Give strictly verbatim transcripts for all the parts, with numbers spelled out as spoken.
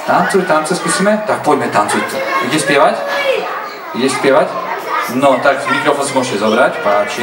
Tancuj, tancuj, skúsime? Tak poďme, tancuj. Ide spievať? Ideš spievať? No, tak mikrofón si môžete zobrať, páči.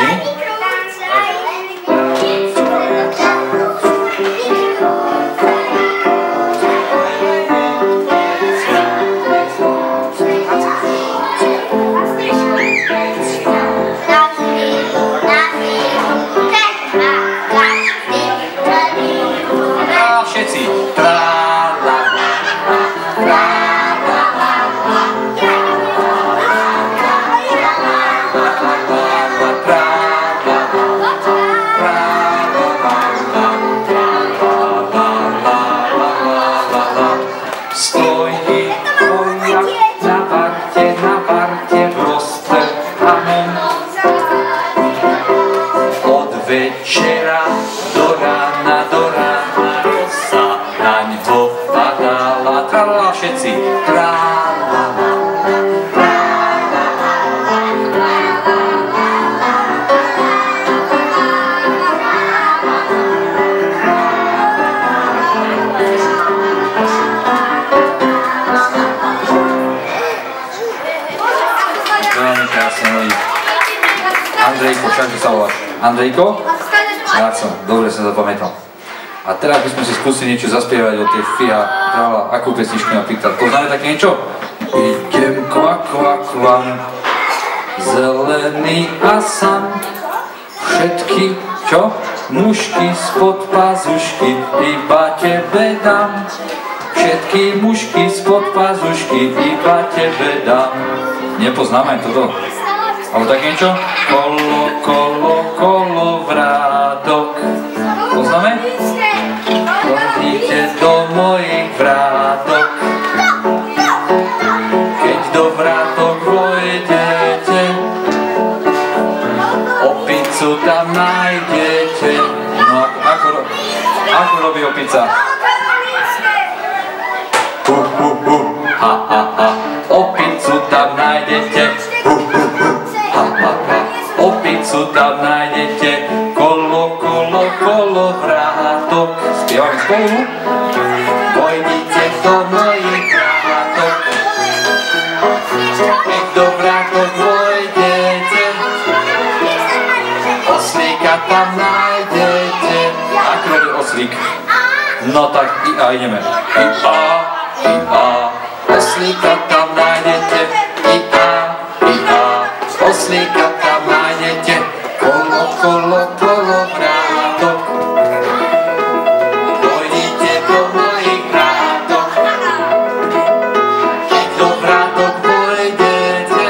Večera do rána, do rána rosa naň ho padala. Tralala všetci. Tralala, veľmi krásne hodí. Andrejko, všakže sa voláš? Andrejko? Ráco, dobre som zapamätal. A teraz by sme si skúsili niečo zaspievať o tej Fia Trala. Akú pesničku napríklad? Poznáme také niečo? Idem kvak, kvak, kvam, zelený a sam. Všetky, čo? Mušky spod pazušky iba tebe dám. Všetky mušky spod pazušky iba tebe dám. Nepoznáme toto? Alebo tak niečo? Kolo, kolo, kolo, vrátok. Poznáme? Chodíte do mojich vrátok. Keď do vrátok vojdete, opicu tam nájdete. No ako, ako robí opica? Hu, hu, hu, ha, ha, ha. Opicu tam nájdete. Hu, hu, hu. Opicu tam nájdete, kolo, kolo, kolo, vrátok. Spievame spolu? Vojdite do mojich vrátok. Keď do vrátok vojdete, oslíka tam nájdete. Ako robí oslík? No tak i a ideme. I a, i a, oslíka tam nájdete. I a, i a, oslíka tam nájdete. Kolo, kolo, kolo, vrátok. Vojdite do mojich vrátok. Keď do vrátok vojdete,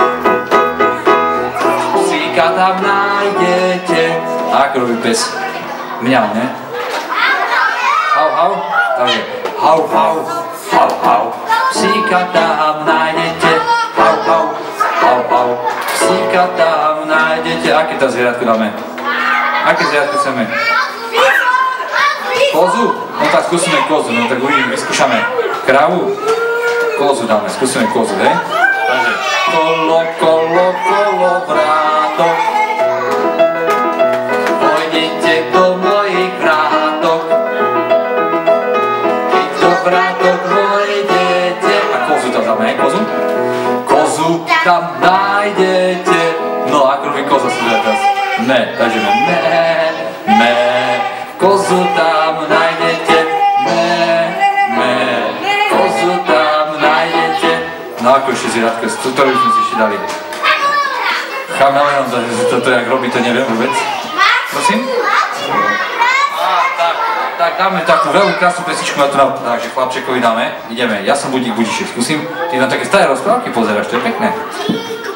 oslíka tam nájdete. Ako robí pes? Mňam, ne? Hau, hau? Takže hau, hau, hau, hau. Psíka tam nájdete. Hau, hau, hau, hau. Psíka tam nájdete. Aké tam zvieratko dáme? Aké zvieratko chceme? Kozu? No tak skúsime kozu, no tak uvidíme, vyskúšame. Kravu? Kozu dáme, skúsime kozu, hej? Takže kolo, kolo, kolo, vrátok. Vojdite do mojich vrátok. Keď do vrátok vojdete. A kozu tam dáme, hej? Kozu? Kozu tam nájdete. No, ako robí koza si dá teraz? Ne, takže me, me, me. Kozu tam nájdete. Me, me. Kozu tam nájdete. No, ako ešte zvieratko, toto by sme si ešte dali. Chameleon, toto jak robí, to neviem vôbec. Prosím? Á, tak, tak dáme takú veľmi krásnu pesničku na to, takže chlapčekovi dáme. Ideme, ja som Budík Budišek, skúsim. Ty na také staré rozprávky pozeráš, to je pekné.